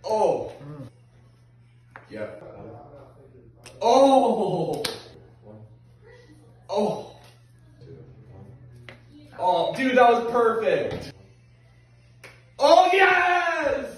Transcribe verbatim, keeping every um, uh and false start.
Oh. Yep. Oh. Oh. Oh, dude, that was perfect. Oh, yes!